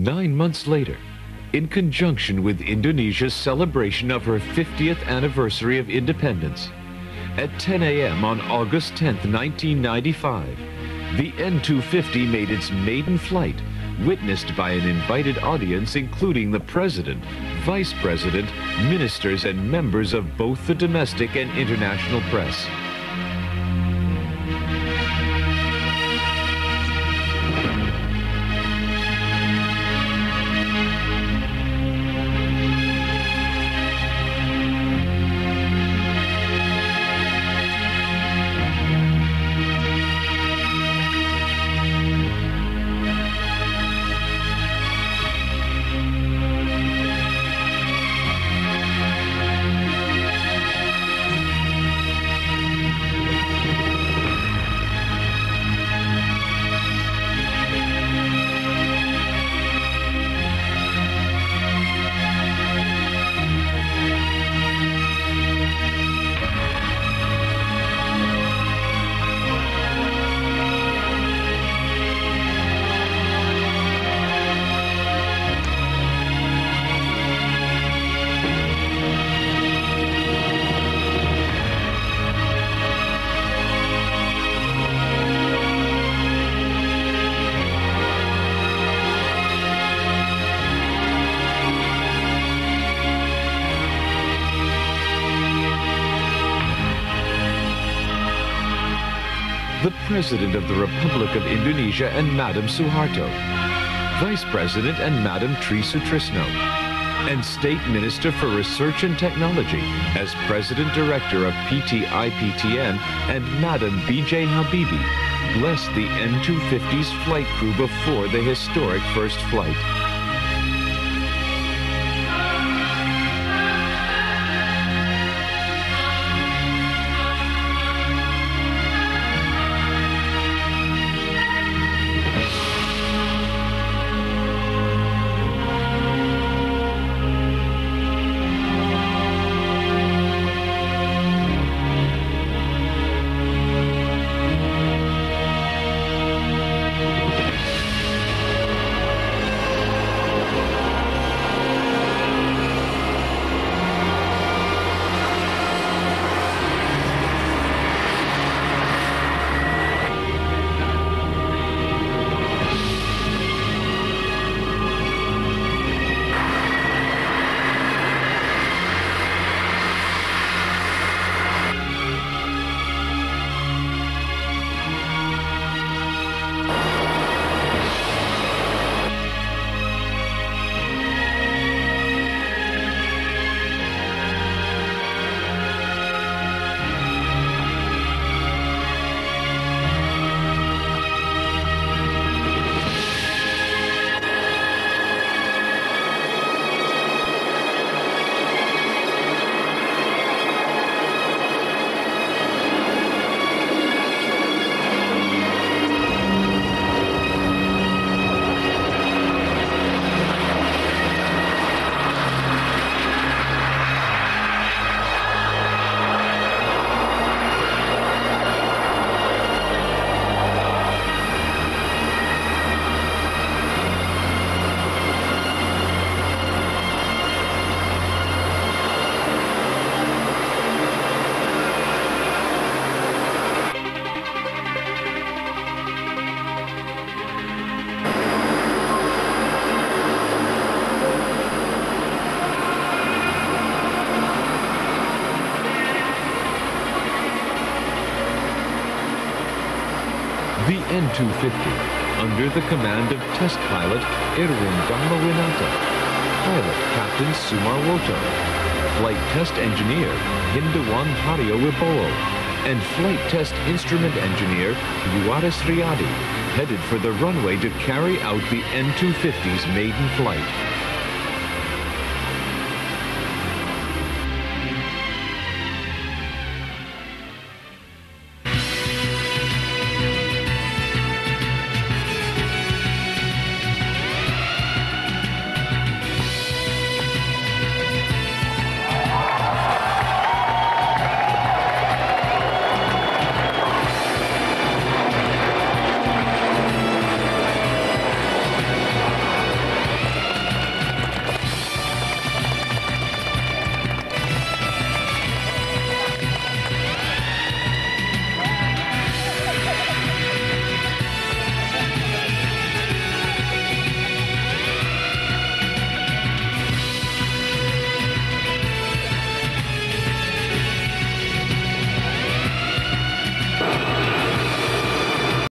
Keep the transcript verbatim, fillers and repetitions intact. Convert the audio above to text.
Nine months later, in conjunction with Indonesia's celebration of her fiftieth anniversary of independence, at ten A M on August tenth, nineteen ninety-five, the N two fifty made its maiden flight, witnessed by an invited audience including the President, Vice President, ministers, and members of both the domestic and international press. The President of the Republic of Indonesia and Madam Suharto, Vice President and Madam Tri Sutrisno, and State Minister for Research and Technology as President Director of P T I P T N and Madam B J Habibie blessed the N two fifty's flight crew before the historic first flight. The N two fifty, under the command of test pilot Erwin Dharmawinata, pilot Captain Sumarwoto, flight test engineer Hindawan Haryo Wibowo, and flight test instrument engineer Yuaris Riyadi, headed for the runway to carry out the N two fifty's maiden flight.